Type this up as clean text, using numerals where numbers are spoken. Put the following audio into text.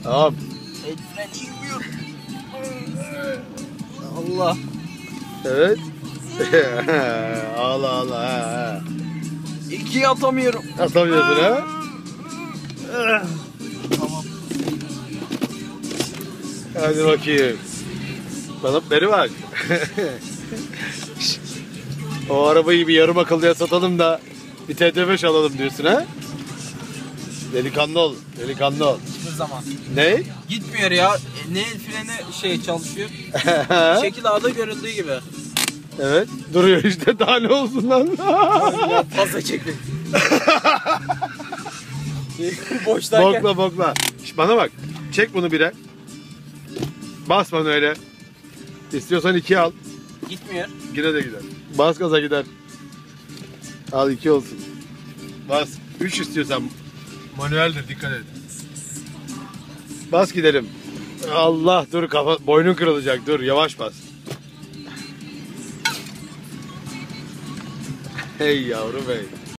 Tamam. El freni inmiyor. Allah. Evet. Allah Allah. İkiye atamıyorum. Atamıyorsun ha? Tamam. Hadi bakayım. Beri bak. O arabayı bir yarım akıllıya satalım da bir TT5 alalım diyorsun ha? Delikanlı ol. Delikanlı ol. Hiçbir zaman. Ne? Gitmiyor ya. Ne el freni çalışıyor. Şekil A'da görüldüğü gibi. Evet. Duruyor işte. Daha ne olsun lan? Ya fazla çekti. Boştayken. Bokla. Şş, bana bak. Çek bunu bire. Bas bana öyle. İstiyorsan 2 al. Gitmiyor. Yine de gider. Bas gaza gider. Al 2 olsun. Bas. 3 istiyorsan. Manueldir, dikkat et. Bas gidelim. Allah, dur, boynun kırılacak, dur, yavaş bas. Hey yavrum hey.